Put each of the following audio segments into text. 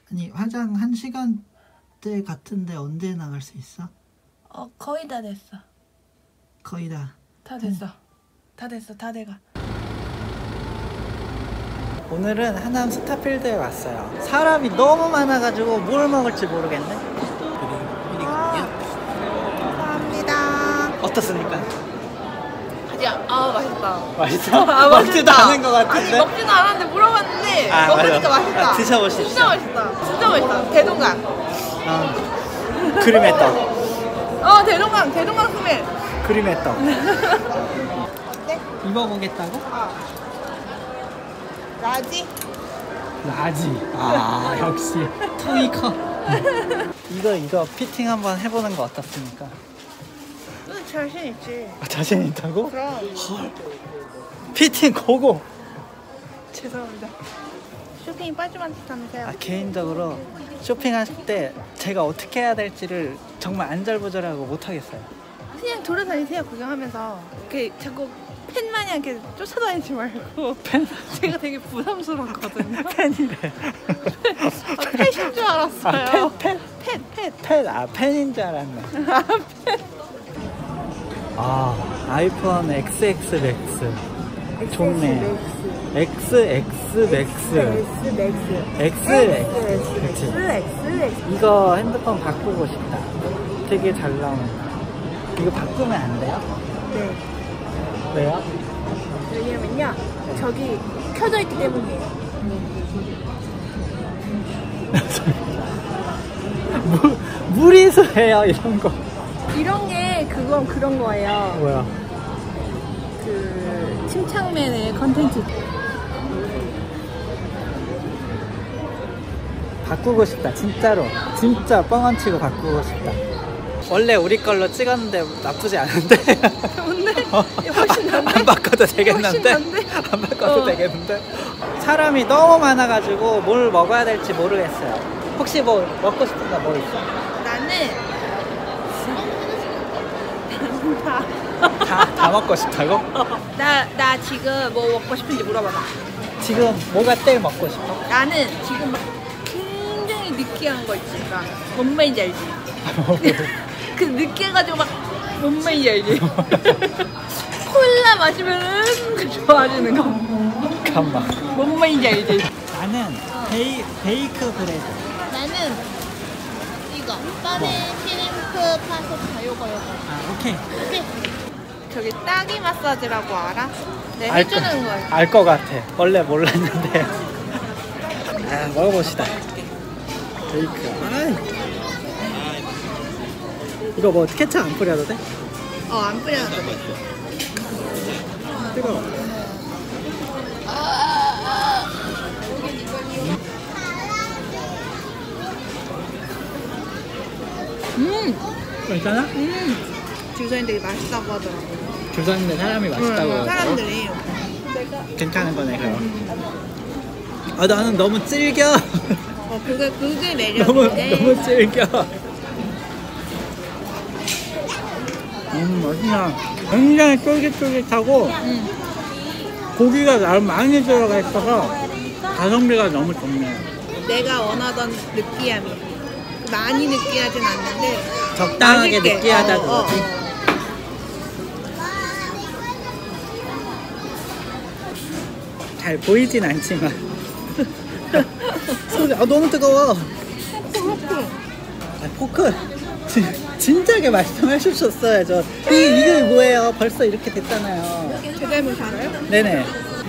아니 화장 1시간대 같은데 언제 나갈 수 있어? 거의 다 됐어. 거의 다. 다 됐어. 다 됐어. 다 돼가. 오늘은 하남 스타필드에 왔어요. 사람이 너무 많아가지고 뭘 먹을지 모르겠네. 감사합니다. 어떻습니까? 맛있다. 맛있어? 맛있다. 먹지도 않은 것 같은데? 아니 먹지도 않았는데 물어봤는데 먹으니까 맛있다. 드셔보십시오. 진짜 맛있다. 진짜 맛있다. 대동강. 그림의 떡. 대동강 스멜. 그림의 떡. 입어보겠다고? 라지? 라지. 역시 통이 커. 이거 피팅 한번 해보는 거 어떻습니까? 자신 있지. 자신 있다고? 그럼. 헐. 피팅 고고. 죄송합니다. 쇼핑이 빠지만 듯하면서요. 개인적으로 쇼핑할 때 제가 어떻게 해야 될지를 정말 안절부절하고 못하겠어요. 그냥 돌아다니세요. 구경하면서 이렇게 자꾸 팬 마냥 이렇게 쫓아다니지 말고. 팬? 제가 되게 부담스럽거든요. 팬이래. 팬인 줄 알았어요. 팬? 팬인 줄 알았네. 아이폰 XX 맥스 좋네. XX 맥스 그치. 이거 핸드폰 바꾸고 싶다. 되게 잘 나온다. 이거 바꾸면 안 돼요? 네. 왜요? 왜냐면요. 저기 켜져 있기 때문이에요. 무리수해요 이런 거. 이런 게 그런 거예요. 뭐야? 그 침착맨의 컨텐츠. 바꾸고 싶다 진짜로. 진짜 뻥안 치고 바꾸고 싶다. 원래 우리 걸로 찍었는데 나쁘지 않은데. 좋은데? 훨씬 난데? 안 바꿔도 되겠는데? 안 바꿔도 되겠는데? 사람이 너무 많아가지고 뭘 먹어야 될지 모르겠어요. 혹시 뭐 먹고 싶은 거 뭐 있어? 나는 다 먹고 싶다고? 나 지금 뭐 먹고 싶은지 물어봐봐. 지금 뭐가 제일 먹고 싶어? 나는 지금 막 굉장히 느끼한 거 있으니까 뭔 말인지 알지? 그 느끼해가지고 막 뭔 말인지 알지? 콜라 마시면은 좋아지는 거. 잠깐만. 뭔 말인지 알지? 나는 베이크 브레드. 나는 이거 빠른 시림프 파스타 요거. 오케이. 저기 딸기 마사지라고 알아? 네, 해주는 거야. 알 것 같아. 원래 몰랐는데. 먹어봅시다. 베이크. 이거 뭐 케첩 안 뿌려도 돼? 안 뿌려도 돼. 뜨거워. 괜찮아? 주사님들이 맛있다고 하더라고. 조사님들 사람이 맛있다고 해요. 사람들이. 괜찮은 거네 그럼. 나는 너무 질겨. 그게 매력인데. 너무 질겨. 맛있냐. 굉장히 쫄깃쫄깃하고 고기가 나름 많이 들어가 있어서 가성비가 너무 좋네. 내가 원하던 느끼함이야. 많이 느끼하진 않는데 적당하게 맛있게. 느끼하다 그거지. 잘 보이진 않지만 소리 너무 뜨거워. 포크 진작에 말씀해 주셨어야죠. 이게 뭐예요? 벌써 이렇게 됐잖아요. 제 잘못 알아요? 네네.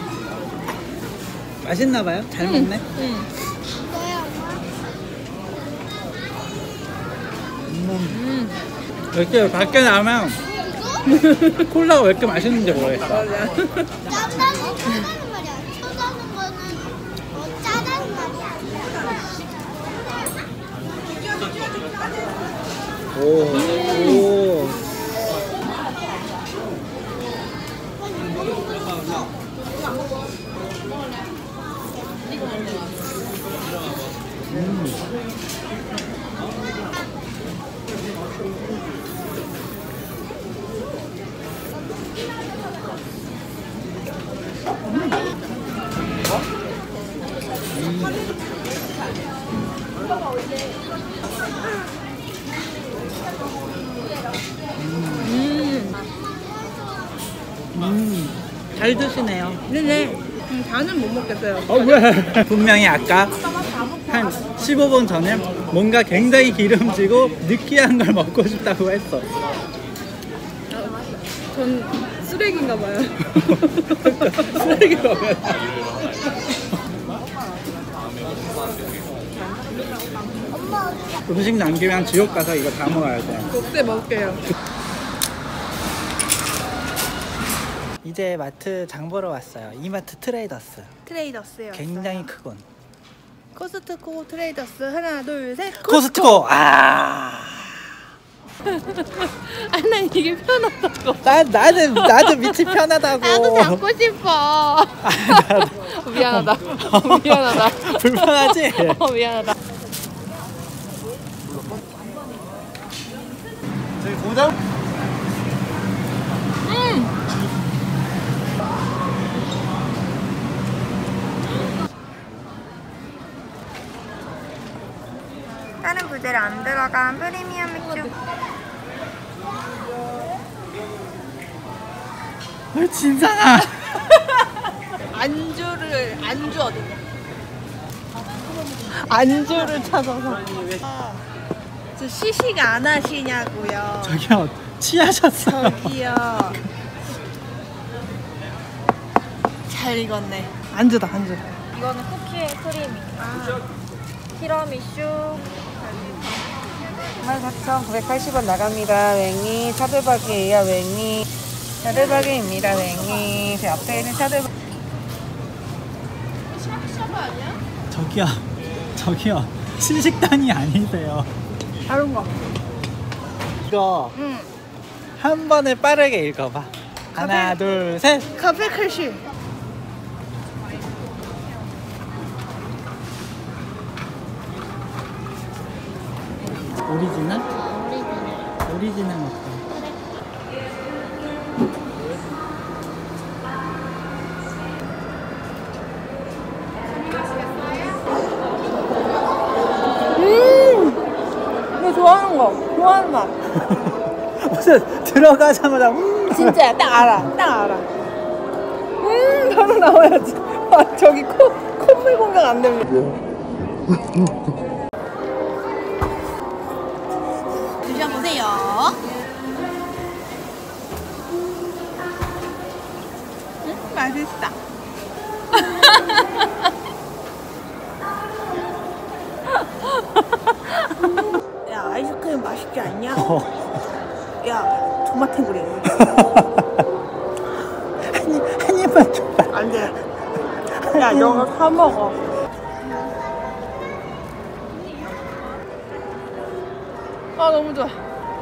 맛있나봐요? 잘 먹네. 왜 이렇게 밖에 나면 콜라가 왜 이렇게 맛있는지 모르겠어. 짜다는 말이야. 짜다는 거는 짜다는 말이야. 오. 잘 드시네요. 네네. 다는 못 먹겠어요. 왜? 분명히 아까 한 15분 전에 뭔가 굉장히 기름지고 느끼한 걸 먹고 싶다고 했어. 전 쓰레기인가 봐요. 쓰레기라고 해. 음식 남기면 지옥 가서 이거 다 먹어야 돼. 곱게 먹을게요. 이제 마트 장 보러 왔어요. 이마트 트레이더스. 트레이더스요. 굉장히 크군. 코스트코 트레이더스 하나 둘 셋. 코스트코. 아. 아니 난 이게 편하다고. 나도 밑이 편하다고. 나도 잡고 싶어. 미안하다. 미안하다. 불편하지? 미안하다. 저기 보자. 다른 부재를 안 들어간 프리미엄 맥주. 진상아. 안주 어디냐? 안주를 찾아서. 저 시식 안 하시냐고요? 저기요, 취하셨어요. 저기요. 잘 익었네. 안주다 안주. 이거는 쿠키에 크림이. 티라미슈 14,980원 나갑니다. 웽이 차돌박이에요. 웽이 차돌박이입니다. 웽이 제 앞에 있는 차돌박이. 저기요, 신식단이 아니세요. 다른 거. 이거 한 번에 빠르게 읽어봐. 하나, 둘, 셋. 카페 크시. 오리지널? 오리지널 먹자. 이거 좋아하는 거. 좋아하는 맛. 무슨 들어가자마자 진짜야. 딱 알아. 바로 나와야지. 아, 저기 콧물 공격 안 됩니다. 드셔보세요. 맛있다. 야, 아이스크림 맛있지 않냐? 야, 토마탱구리. 한 입만 줘봐. 안 돼. 야, 너가 사 먹어. 아, 너무 좋아.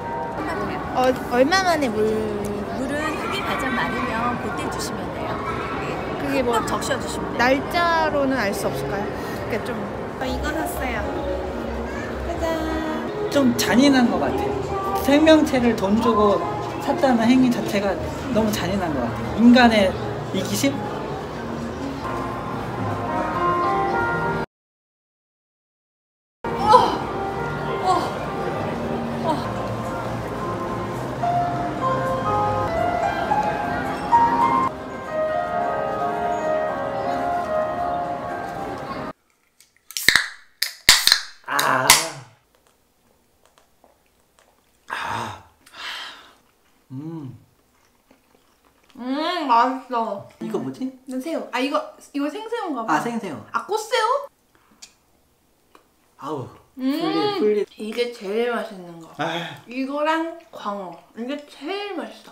얼마 만에 물은 흙이 가장 많으면 그때 주시면 돼요. 그게 뭐 꼭 적셔주시면 돼요. 날짜로는 알 수 없을까요? 그러니까 좀 이거 샀어요. 짜잔. 좀 잔인한 것 같아. 생명체를 돈 주고 샀다는 행위 자체가 너무 잔인한 것 같아. 인간의 이기심? 맛있어. 이거 뭐지? 이건 새우. 아, 이거 생새우인가 봐. 아, 생새우. 아, 꽃새우? 아우. 풀리. 이게 제일 맛있는 거. 아, 이거랑 광어. 이게 제일 맛있어.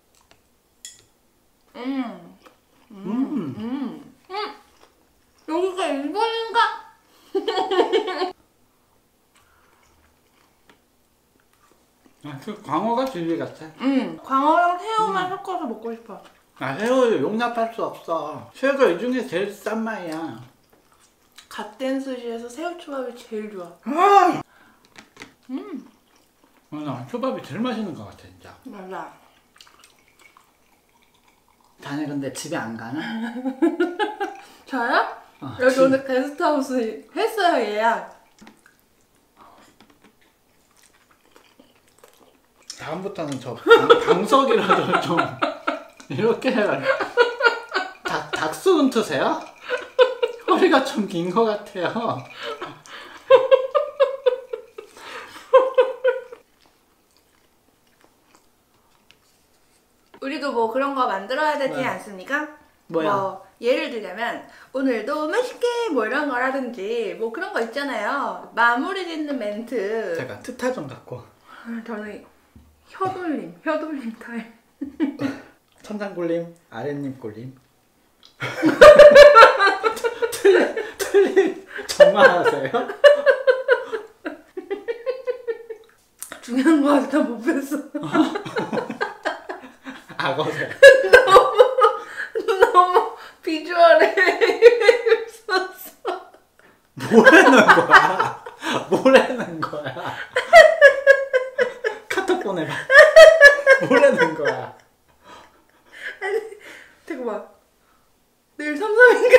여기가 일본인가? 그 광어가 진리 같아. 광어랑 새우만 섞어서 먹고 싶어. 아, 새우 용납할 수 없어. 새우가 이 중에 제일 싼 맛이야. 갓된 스시에서 새우초밥이 제일 좋아. 나 초밥이 제일 맛있는 것 같아, 진짜. 맞아. 자네 근데 집에 안 가나? 저요? 여기 오늘 게스트하우스 했어요, 예약. 다음부터는 저 방석이라도 좀 이렇게 해가지고. 닥스훈트세요? 허리가 좀 긴 것 같아요. 우리도 뭐 그런 거 만들어야 되지 네. 않습니까? 뭐야? 뭐 예를 들자면 오늘도 맛있게 뭐 이런 거라든지 뭐 그런 거 있잖아요. 마무리 짓는 멘트. 제가 트타 좀 갖고. 저는 혀돌림 타임. 천장 굴림, 아랫님 굴림. 틀림 정말 하세요? 중요한 거 아직 못 뺐어. 악어세요. 너무 비주얼에 있었어. 뭐라는 거야? 뭐라는 거야? 카톡 보내봐. 뭐라는 거야? 잠깐만. 내일 3.3인가?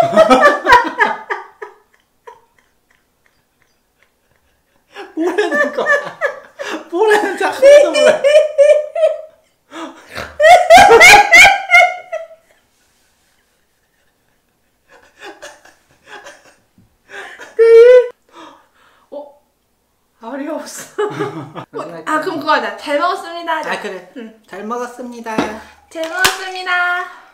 뭐라는 거야? 뭐라는지 아무도 몰라. 알이 없어. 아 그럼 그거 하자. 잘 먹었습니다. 아 그래. 잘 먹었습니다. 잘 먹었습니다.